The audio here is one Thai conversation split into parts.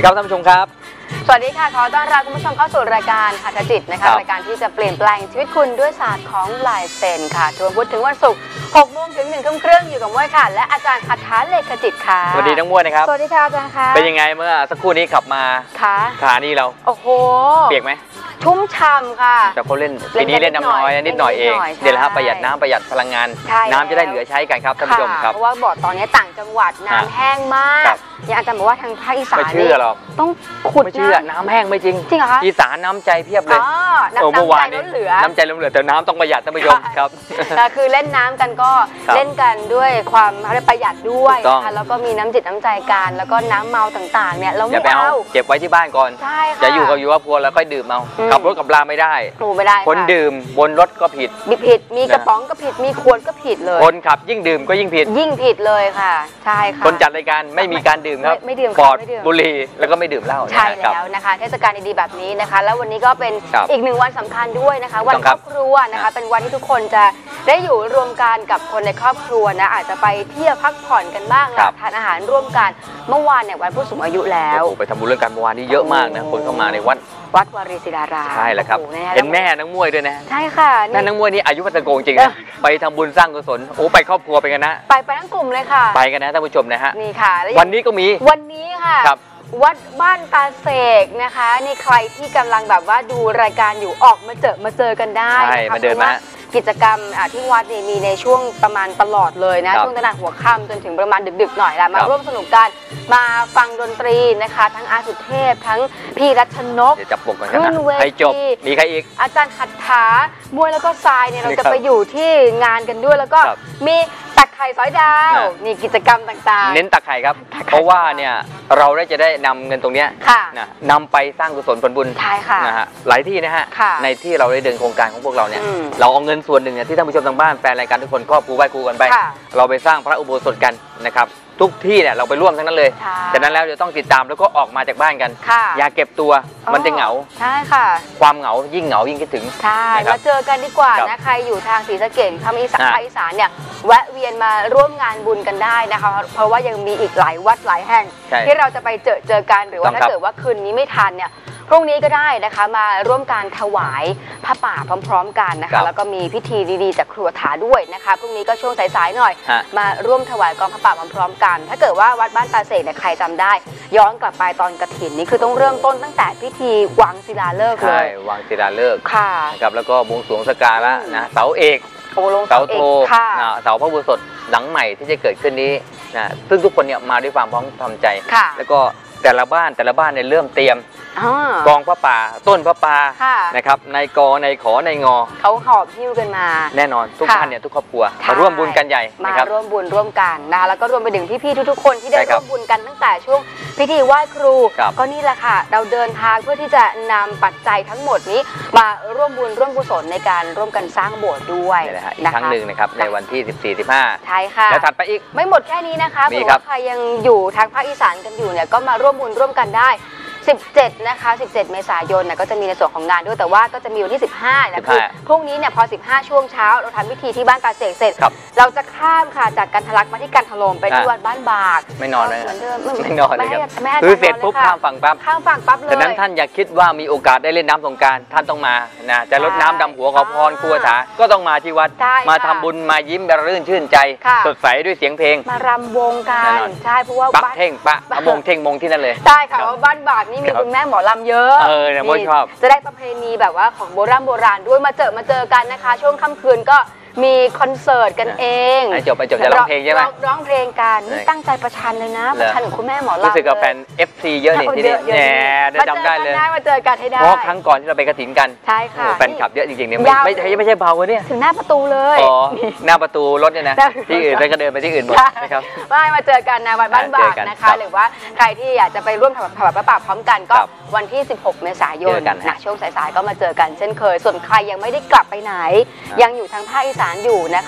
ครับท่านผู้ชมครับสวัสดีค่ะขอต้อนรับคุณผู้ชมเข้าสู่รายการหัตถจิตนะคะรายการที่จะเปลี่ยนแปลงชีวิตคุณด้วยศาสตร์ของลายเซ็นค่ะทุกวันพุธถึงวันศุกร์ 6 โมงถึง 1 ทุ่มครึ่งอยู่กับม้วยค่ะและอาจารย์หัตถาเลขจิตค่ะสวัสดีน้องม้วยนะครับสวัสดีค่ะอาจารย์ค่ะเป็นยังไงเมื่อสักครู่นี้ขับมาสถานีเราโอ้โหเปียกไหมชุ่มฉ่ำค่ะแต่เขาเล่นปีนี้เล่นน้ำน้อยนิดหน่อยเองเดี๋ยวนะครับประหยัดน้ำประหยัดพลังงานน้ำจะได้เหลือใช้กันครับท่านผู้ชมครับเพราะว่าบ่อตอนนี้ต่างจังหวัดน้ำแห้งมากอย่างอาจารย์บอกว่าทางภาคอีสานไม่เชื่อหรอกต้องขุดไม่เชื่อน้ำแห้งไม่จริงจริงเหรอคะอีสานน้ำใจเพียบเลยเมื่อวานนี้น้ำใจล้นเหลือแต่น้ำต้องประหยัดท่านผู้ชมครับแต่คือเล่นน้ำกันก็เล่นกันด้วยความประหยัดด้วยนะคะแล้วก็มีน้ำจิตน้ำใจกันแล้วก็น้ำเมาต่างๆเนี่ยเราไม่เอาเก็บไว้ที่บ้านก่อนจะอยู่กับอยู่ว่าพัวแล้วค่อยดื่มเอาขับรถกับลาไม่ได้คนดื่มบนรถก็ผิดมีกระป๋องก็ผิดมีขวดก็ผิดเลยคนขับยิ่งดื่มก็ยิ่งผิดเลยค่ะใช่ค่ะคนจัดรายการไม่มีการดื่มครับไม่ดื่มปอดบุหรี่แล้วก็ไม่ดื่มเหล้าใช่แล้วนะคะเทศกาลดีๆแบบนี้นะคะแล้ววันนี้ก็เป็นอีกหนึ่งวันสำคัญด้วยนะคะวันครอบครัวนะคะเป็นวันที่ทุกคนจะได้อยู่รวมกันกับคนในครอบครัวนะอาจจะไปเที่ยวพักผ่อนกันบ้างทานอาหารร่วมกันเมื่อวานเนี่ยวันผู้สูงอายุแล้วไปทำบุญเรื่องการเมื่อวานนี้เยอะมากนะคนเข้ามาในวัดวารีศิลารามใช่แล้วครับเห็นแม่นักมวยด้วยนะใช่ค่ะแม่นักมวยนี่อายุพัฒโกงจริงนะไปทำบุญสร้างกุศลโอ้ไปครอบครัวไปกันนะไปทั้งกลุ่มเลยค่ะไปกันนะท่านผู้ชมนะฮะนี่ค่ะวันนี้ก็มีวันนี้ค่ะวัดบ้านตาเสกนะคะนี่ใครที่กำลังแบบว่าดูรายการอยู่ออกมาเจอกันได้นะคะมาเดินมากิจกรรมที่วัดนี่มีในช่วงประมาณตลอดเลยนะช่วงตั้งแต่หัวค่ำจนถึงประมาณดึกๆหน่อยละมาร่วมสนุกกันมาฟังดนตรีนะคะทั้งอาสุเทพทั้งพี่รัชนกจับปกกันนะให้จบมีใครอีกอาจารย์หัตถามวยแล้วก็ทรายเนี่ยเราจะไปอยู่ที่งานกันด้วยแล้วก็มีตักไข่สอยดาวนี่กิจกรรมต่างๆเน้นตักไข่ครับเพราะว่าเนี่ยเราจะได้นำเงินตรงนี้นำไปสร้างกุศลผลบุญนะฮะหลายที่นะฮะในที่เราได้เดินโครงการของพวกเราเนี่ยเราเอาเงินส่วนหนึ่งเนี่ยที่ท่านผู้ชมทางบ้านแฟนรายการทุกคนครอบครูไหว้ครูกันไปเราไปสร้างพระอุโบสถกันนะครับทุกที่เนี่ยเราไปร่วมทั้งนั้นเลยฉะนั้นแล้วจะต้องติดตามแล้วก็ออกมาจากบ้านกันอย่าเก็บตัวมันจะเหงาใช่ค่ะความเหงายิ่งคิดถึงใช่มาเจอกันดีกว่านะใครอยู่ทางศรีสะเกษภาคอีสานเนี่ยแวะเวียนมาร่วมงานบุญกันได้นะคะเพราะว่ายังมีอีกหลายวัดหลายแห่งที่เราจะไปเจอกันหรือว่าถ้าเกิดว่าคืนนี้ไม่ทันเนี่ยพรุ่งนี้ก็ได้นะคะมาร่วมการถวายผ้าป่าพร้อมๆกันนะคะแล้วก็มีพิธีดีๆจากครัวถาด้วยนะคะพรุ่งนี้ก็ช่วงสายๆหน่อยมาร่วมถวายกองผ้าป่าพร้อมๆกันถ้าเกิดว่าวัดบ้านตาเสกเนี่ยใครจำได้ย้อนกลับไปตอนกฐินนี่คือต้องเริ่มต้นตั้งแต่พิธีวางศิลาฤกษ์เลยวางศิลาฤกษ์ค่ะนะครับแล้วก็บวงสรวงสักการะนะเสาเอกเสาโทเสาพระอุโบสถหลังใหม่ที่จะเกิดขึ้นนี้นะซึ่งทุกคนเนี่ยมาด้วยความพร้อมทำใจแล้วก็แต่ละบ้านเนี่ยเริ่มเตรียมกองพระป่าต้นพระป่านะครับในกอในขอในงอเขาหอบหิ้วกันมาแน่นอนทุกท่านเนี่ยทุกครอบครัวมาร่วมบุญกันใหญ่มาร่วมบุญร่วมกันนะคะแล้วก็รวมไปถึงพี่ๆทุกๆคนที่ได้ร่วมบุญกันตั้งแต่ช่วงพิธีไหว้ครูก็นี่แหละค่ะเราเดินทางเพื่อที่จะนำปัจจัยทั้งหมดนี้มาร่วมบุญร่วมกุศลในการร่วมกันสร้างโบสถ์ด้วยอีกครั้งหนึ่งนะครับในวันที่ 14-15 ใช่ค่ะแล้วถัดไปอีกไม่หมดแค่นี้นะคะเพราะว่าใครยังอยู่ทางภาคอีสานกันอยู่เนี่ยก็มาร่วมบุญร่วมกันได้17นะคะ17เมษายนก็จะมีในส่วนของงานด้วยแต่ว่าก็จะมีวันที่15นะคือพรุ่งนี้เนี่ยพอ15ช่วงเช้าเราทำพิธีที่บ้านตาเสกเสร็จเราจะข้ามค่ะจากกันทะลักมาที่กันทะลมไปที่วัดบ้านบากไม่นอนเลยไม่นอนเลยครับคือเสร็จปุ๊บข้ามฝั่งปั๊บเลยฉะนั้นท่านอย่าคิดว่ามีโอกาสได้เล่นน้ำสงกรานต์ท่านต้องมานะจะรดน้ำดำหัวขอพรครูถาก็ต้องมาที่วัดมาทำบุญมายิ้มรื่นชื่นใจสดใสด้วยเสียงเพลงมารำวงกันใช่เพราะว่าปักเท่งปะมงเท่งมงที่นั่นเลยใช่ค่ะว่าบ้านบากนี่มีคุณแม่หมอลำเยอะเนี่ยโมชอบจะได้ประเพณีแบบว่าของโบราณด้วยมาเจอกันนะคะช่วงค่ำคืนก็มีคอนเสิร์ตกันเองจบจะร้องเพลงใช่ไหมร้องเพลงกันนี่ตั้งใจประชันเลยนะประชันของคุณแม่หมอลำรู้สึกกับแฟน FC เยอะนี่ที่นี่แหมจำได้เลยมาเจอกันให้ได้เพราะครั้งก่อนที่เราไปกฐินกันใช่ค่ะแฟนคลับเยอะจริงๆเนี่ยไม่ใช่เบาเนี่ยถึงหน้าประตูเลยหน้าประตูรถเนี่ยนะที่อื่นก็เดินไปที่อื่นหมดนะครับมาเจอกันนะวัดบ้านบากนะคะหรือว่าใครที่อยากจะไปร่วมถวายพระป่าพร้อมกันก็วันที่16เมษายนนะช่วงสายๆก็มาเจอกันเช่นเคยส่วนใครยังไม่ได้กลับไปไหนยังอยู่ทางภาคอีสานอยู่นะคะ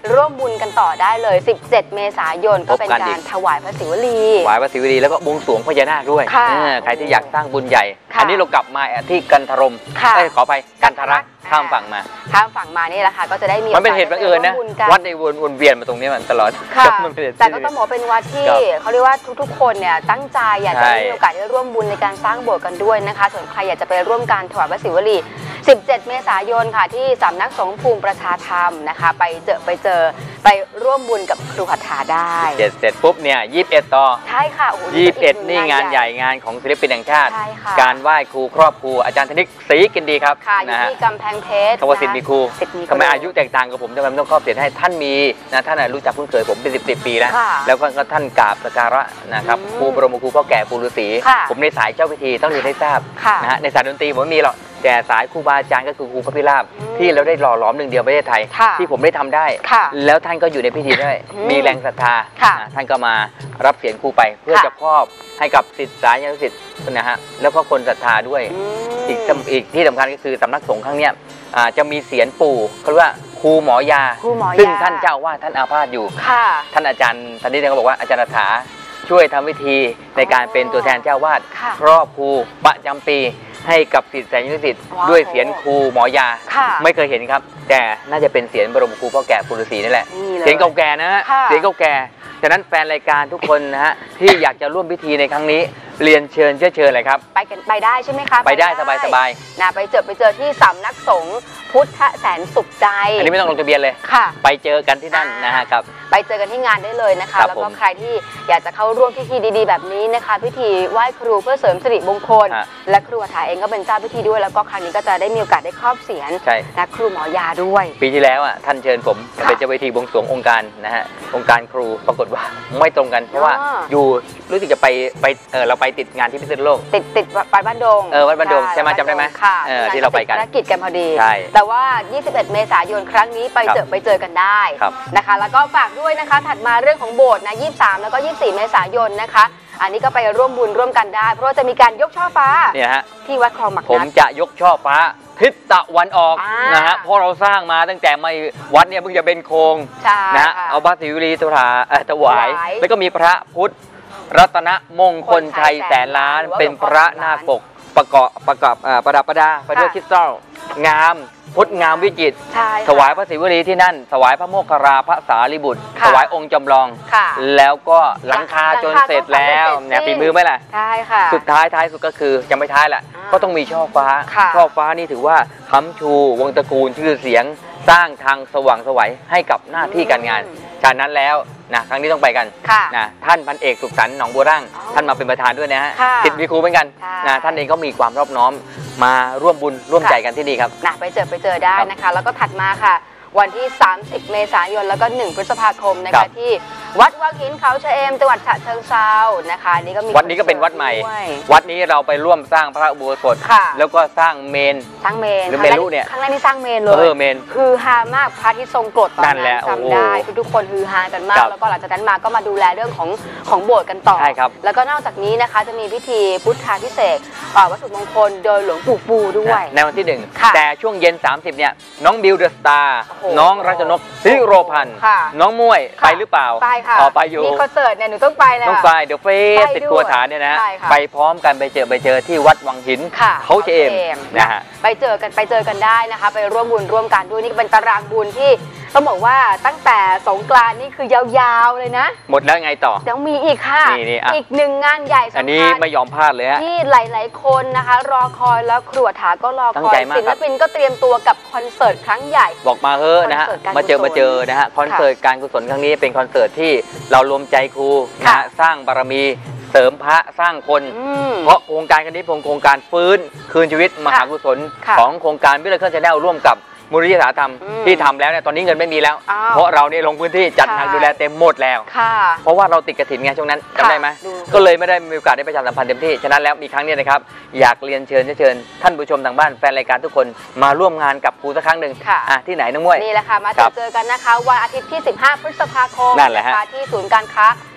ร่วมบุญกันต่อได้เลย17 เมษายนก็เป็นการถวายพระศิวลีถวายพระศิวลีแล้วก็บวงสรวงพญานาคด้วยใครที่อยากสร้างบุญใหญ่อันนี้เรากลับมาที่กันทรมขอไปกันทรักข้ามฝั่งมานี่แหละค่ะก็จะได้มีมันเป็นเหตุบังเอิญนะวัดในวนเวียนมาตรงนี้มันตลอดแต่ก็ต้องบอกเป็นวัดที่เขาเรียกว่าทุกๆคนเนี่ยตั้งใจอยากจะมีโอกาสได้ร่วมบุญในการสร้างโบสถ์กันด้วยนะคะส่วนใครอยากจะไปร่วมการถวายพระศิวลี17 เมษายนค่ะที่สำนักสงฆ์ภูมิประชาธรรมนะคะไปไปร่วมบุญกับครูหัตถาได้เสร็จปุ๊บเนี่ย21ต่อใช่ค่ะ 21นี่งานใหญ่งานของศิลปินแห่งชาติการไหว้ครูครอบครูอาจารย์ธนิกศรีกินดีครับอยู่ที่กำแพงเพชรทวสิทธิ์มีครูทำไมอายุแตกต่างกับผมทำไมต้องครอบเสียให้ท่านมีนะท่านรู้จักคุ้นเคยผมเป็น10 ปีแล้วก็ท่านกราบสักการะนะครับครูบรมครูพ่อแก่ปู่ฤาษีผมในสายเจ้าพิธีต้องเรียนให้ทราบนะฮะในสายดนตรีผมไม่มีหรอกแต่สายครูบาอาจารย์ก็คือครูพระพิราบที่เราได้หล่อหลอมหนึ่งเดียวประเทศไทยที่ผมได้ทำได้แล้วท่านก็อยู่ในพิธีด้วยมีแรงศรัทธาท่านก็มารับเสียงครูไปเพื่อจะครอบให้กับศิษย์สายศิษย์นะฮะแล้วก็คนศรัทธาด้วยอีกที่สำคัญก็คือสำนักสงฆ์ครั้งนี้จะมีเสียรปู่เขาเรียกว่าครูหมอยาซึ่งท่านเจ้าว่าท่านอาพาธอยู่ท่านอาจารย์ท่านนี้เขาบอกว่าอาจารย์ถาช่วยทำพิธีในการเป็นตัวแทนเจ้าวาดครอบครูประจำปีให้กับศิษย์แสนยุสิทธิ์ด้วยเสียรครูหมอยาไม่เคยเห็นครับแต่น่าจะเป็นเสียรบรมครูพ่อแก่ปู่ฤาษีนี่แหละเสียงเก่าแก่นะฮะเสียงเก่าแก่ฉะนั้นแฟนรายการทุกคนนะฮะที่อยากจะร่วมพิธีในครั้งนี้เรียนเชิญเลยครับไปได้ใช่ไหมคะไปได้สบายนะไปเจอที่สำนักสงฆ์พุทธแสนสุขใจอันนี้ไม่ต้องลงทะเบียนเลยไปเจอกันที่นั่นนะฮะครับไปเจอกันที่งานได้เลยนะคะแล้วก็ใครที่อยากจะเข้าร่วมพิธีดีๆแบบนี้นะคะพิธีไหว้ครูเพื่อเสริมสิริมงคลและครูหัตถาเองก็เป็นเจ้าพิธีด้วยแล้วก็ครั้งนี้ก็จะได้มีโอกาสได้ครอบเสียรและครูหมอยาด้วยปีที่แล้วท่านเชิญผมเป็นเจ้าพิธีบวงสรวงองค์การนะฮะองค์การครูปรากฏว่าไม่ตรงกันเพราะว่าอยู่รู้สึกจะไปเราไปติดงานที่พิษณุโลกติดวัดบ้านดงวัดบ้านดงใช่ไหมจำได้ไหมที่เราไปกันภารกิจกันพอดีแต่ว่า21 เมษายนครั้งนี้ไปเจอกันได้นะคะแล้วก็ฝากด้วยนะคะถัดมาเรื่องของโบสถ์นะ23แล้วก็24 เมษายนนะคะอันนี้ก็ไปร่วมบุญร่วมกันได้เพราะจะมีการยกช่อฟ้าเนี่ยฮะที่วัดคลองหมักนัดผมจะยกช่อฟ้าทิศตะวันออกนะฮะเพราะเราสร้างมาตั้งแต่ไม่วัดเนี่ยเพิ่งจะเป็นโครงนะฮะเอาพระศิวลีถวายแล้วก็มีพระพุทธรัตนมงคลชัยแสนล้านเป็นพระนาคปกประดับประดาไปด้วยคริสตัลงามพุทธงามวิจิตรถวายพระศิวลีที่นั่นถวายพระโมคคัลลาพระสารีบุตรถวายองค์จำลองแล้วก็หลังคาจนเสร็จแล้วเนี่ยฝีมือไหมล่ะใช่ค่ะสุดท้ายสุดก็คือยังไม่ท้ายแหละก็ต้องมีช่อฟ้านี่ถือว่าค้ำชูวงตระกูลชื่อเสียงสร้างทางสว่างไสวให้กับหน้าที่การงานฉะนั้นแล้วนะครั้งนี้ต้องไปกันนะท่านพันเอกสุขสันต์หนองบัวร่างท่านมาเป็นประธานด้วยนะฮะศิษย์มีครูเหมือนกันนะท่านเองก็มีความรอบน้อมมาร่วมบุญร่วมใจกันที่นี่ครับนะไปเจอได้นะคะแล้วก็ถัดมาค่ะวันที่30 เมษายนแล้วก็1 พฤษภาคมนะคะที่วัดวังหินเขาชะเอมจังหวัดฉะเชิงเทรานะคะนี่ก็มีวัดนี้ก็เป็นวัดใหม่วัดนี้เราไปร่วมสร้างพระอุโบสถแล้วก็สร้างเมนหรือเมรุเนี่ยครั้งแรกนี่สร้างเมนเลยเมนคือฮามากพระที่ทรงกรดตอนนั้นจำได้ทุกคนฮือฮากันมากแล้วก็หลังจากนั้นมาก็มาดูแลเรื่องของโบสถ์กันต่อแล้วก็นอกจากนี้นะคะจะมีพิธีพุทธาภิเษกวัตถุมงคลโดยหลวงปู่ฟูด้วยในวันที่1แต่ช่วงเย็น30เนี่ยน้องบิวเดอะสตาร์น้องรัชนกศิโรพันธ์น้องม้วยไปหรือเปล่าไปค่ะไปอยู่มีคอนเสิร์ตเนี่ยหนูต้องไปนะต้องไปเดี๋ยวติดครัวฐานเนี่ยนะไปพร้อมกันไปเจอที่วัดวังหินเขาชะเอมนะฮะไปเจอกันได้นะคะไปร่วมบุญร่วมกันด้วยนี่เป็นตารางบุญที่ต้องบอกว่าตั้งแต่สงกรานต์นี่คือยาวๆเลยนะหมดแล้วไงต่อยังมีอีกค่ะอีก1งานใหญ่สำคัญอันนี้ไม่ยอมพลาดเลยฮะที่หลายๆคนนะคะรอคอยแล้วครูหัตถาก็รอคอยศิลปินก็เตรียมตัวกับคอนเสิร์ตครั้งใหญ่บอกมาเฮ้นะฮะมาเจอนะฮะคอนเสิร์ตการกุศลครั้งนี้เป็นคอนเสิร์ตที่เรารวมใจครูนะฮะสร้างบารมีเสริมพระสร้างคนเพราะโครงการนี้เป็นโครงการฟื้นคืนชีวิตมหากุศลของโครงการวิเลอร์ชาแนลร่วมกับมูลนิธิสาธรรมที่ทำแล้วเนี่ยตอนนี้เงินไม่มีแล้วเพราะเราเนี่ยลงพื้นที่จัดทางดูแลเต็มหมดแล้วเพราะว่าเราติดกฐินไงช่วงนั้นจำได้ไหมก็เลยไม่ได้มีโอกาสได้ประชาสัมพันธ์เต็มที่ฉะนั้นแล้วมีครั้งนี้นะครับอยากเรียนเชิญท่านผู้ชมทางบ้านแฟนรายการทุกคนมาร่วมงานกับครูสักครั้งหนึ่งที่ไหนน้องม้วยนี่แหละค่ะมาเจอกันนะคะวันอาทิตย์ที่15 พฤษภาคมนั่นแหละฮะที่ศูนย์การค้า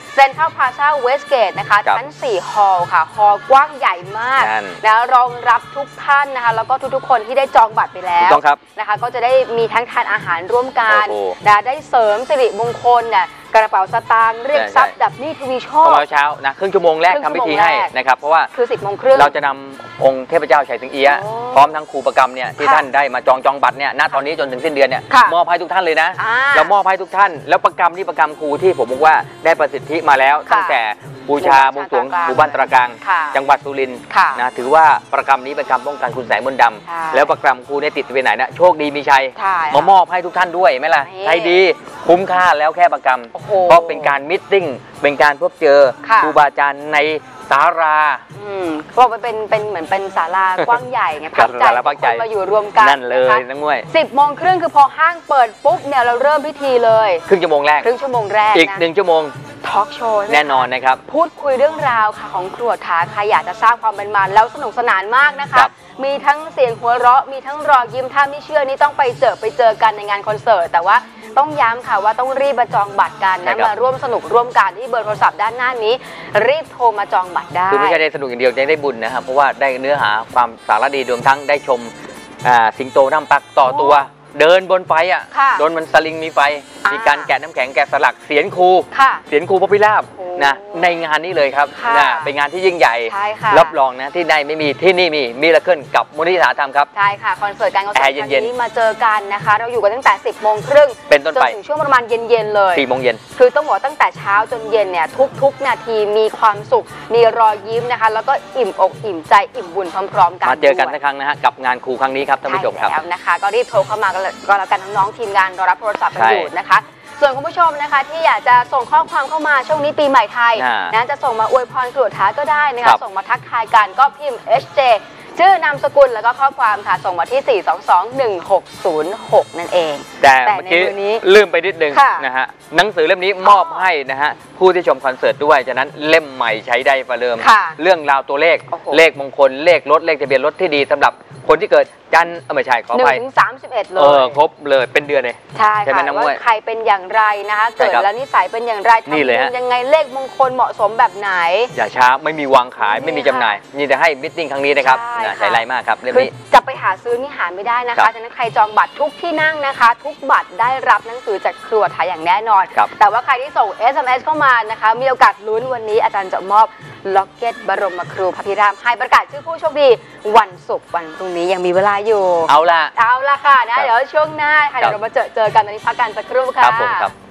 เซ็นทรัลพลาซ่าเวสเกตนะคะชั้น4ฮอลล์ค่ะฮอลล์กว้างใหญ่มากนะรองรับทุกท่านนะคะแล้วก็ทุกๆคนที่ได้จองบัตรไปแล้วนะคะก็จะได้มีทั้งทานอาหารร่วมกันนะได้เสริมสิริมงคลเนี่ยกระเป๋าสตางค์เรียกทรัพย์ดับหนี้ทวีโชคเช้านะครึ่งชั่วโมงแรกทำพิธีให้นะครับเพราะว่าคือ10 โมงครึ่งเราจะนำองค์เทพเจ้าไฉสิงเอี้ยพร้อมทั้งครูประกรรมเนี่ยที่ท่านได้มาจองบัตรเนี่ยณตอนนี้จนถึงสิ้นเดือนเนี่ยมอบให้ทุกท่านเลยนะเรามอบให้ทุกท่านแล้วประกรรมนี่ประกรรมครูที่ผมบอกว่าได้ประสิทธิมาแล้วตั้งแต่บูชาบวงสรวงหมู่บ้านตระกังจังหวัดสุรินทร์นะถือว่าประกรรมนี้เป็นกรรมป้องกันคุณแสงมนต์ดำแล้วประกรรมครูเนี่ยติดไปไหนนะโชคดีมีชัยมามอบให้ทุกท่านด้วยไหมล่ะใจดีคุ้มค่าแล้วแค่ประกรรมเพราะเป็นการมิทติ้งเป็นการพบเจอครูบาอาจารย์ในศาลาเพราะมันเป็นเหมือนเป็นศาลากว้างใหญ่ไงพักใจคนมาอยู่รวมกันนั่นเลยน้องมวย 10 โมงครึ่งคือพอห้างเปิดปุ๊บเนี่ยเราเริ่มพิธีเลยครึ่งชั่วโมงแรกอีก1 ชั่วโมงทอล์กโชว์แน่นอนนะครับพูดคุยเรื่องราวค่ะของครัวท้าใครอยากจะสร้างความเป็นมันแล้วสนุกสนานมากนะคะมีทั้งเสียงหัวเราะมีทั้งรอยยิ้มถ้าไม่เชื่อนี่ต้องไปเจอกันในงานคอนเสิร์ตแต่ว่าต้องย้ำค่ะว่าต้องรีบมาจองบัตรกันนะมาร่วมสนุกร่วมกันที่เบอร์โทรศัพท์ด้านหน้านี้รีบโทรมาจองบัตรได้คือไม่ใช่ได้สนุกอย่างเดียวยังได้บุญนะครับเพราะว่าได้เนื้อหาความสาระดีรวมทั้งได้ชมสิงโตน้ำปักต่อตัวเดินบนไฟโดนมันสลิงมีไฟมีการแกะน้ำแข็งแกะสลักเสียนครูพระพิราบนะในงานนี้เลยครับนะเป็นงานที่ยิ่งใหญ่รับรองนะที่ใดไม่มีที่นี่มีละขึ้นกับมูลนิธิสาธรรมครับใช่ค่ะคอนเสิร์ตการกุศลครั้งนี้มาเจอกันนะคะเราอยู่กันตั้งแต่10 โมงครึ่งเป็นต้นไปจนถึงช่วงประมาณเย็นๆเลย 4 โมงเย็นคือต้องบอกตั้งแต่เช้าจนเย็นเนี่ยทุกนาทีมีความสุขมีรอยยิ้มนะคะแล้วก็อิ่มอกอิ่มใจอิ่มบุญพร้อมๆกันมาเจอกันสักครั้งนะฮะกับงานครูครั้งนี้ครับท่านผู้ชมครับแล้วนะคะก็รีบโทรเข้ามาก็แล้วกันน้องๆทีมงานรอรับโทรศัพท์กันอยู่นะคะส่วนคุณผู้ชมนะคะที่อยากจะส่งข้อความเข้ามาช่วงนี้ปีใหม่ไทยนะจะส่งมาอวยพรครัวท้าก็ได้นะคะส่งมาทักทายกันก็พิมพ์ HJ ชื่อนามสกุลแล้วก็ข้อความค่ะส่งมาที่ 4221606 นั่นเองแต่เมื่อกี้ลืมไปนิดนึงนะฮะหนังสือเล่มนี้มอบให้นะฮะผู้ที่ชมคอนเสิร์ตด้วยฉะนั้นเล่มใหม่ใช้ได้ประเดิมเรื่องราวตัวเลขมงคลเลขรถเลขทะเบียนรถที่ดีสำหรับคนที่เกิดจันทร์ไม่ใช่ขอไป 1 ถึง 31เลยครบเลยเป็นเดือนเลยใช่ค่ะว่าใครเป็นอย่างไรนะคะเกิดแล้วนิสัยเป็นอย่างไรทำยังไงเลขมงคลเหมาะสมแบบไหนอย่าช้าไม่มีวางขายไม่มีจำหน่ายนี่จะให้มิทติ้งครั้งนี้นะครับใช้ไรมากครับเรื่องนี้จะไปหาซื้อนี่หาไม่ได้นะคะฉะนั้นใครจองบัตรทุกที่นั่งนะคะทุกบัตรได้รับหนังสือจากครัวท้าอย่างแน่นอนแต่ว่าใครที่ส่ง SMS เข้ามานะคะมีโอกาสลุ้นวันนี้อาจารย์จะมอบล็อกเก็ตบรมครูพระพิรามให้ประกาศชื่อผู้โชคดีวันศุกร์วันพรุ่งนี้ยังมีเวลาอยู่เอาล่ะค่ะนะเดี๋ยวช่วงหน้าค่ะเดี๋ยวเรามาเจอกันตอนนี้พักกันสักครู่ค่ะครับผมครับ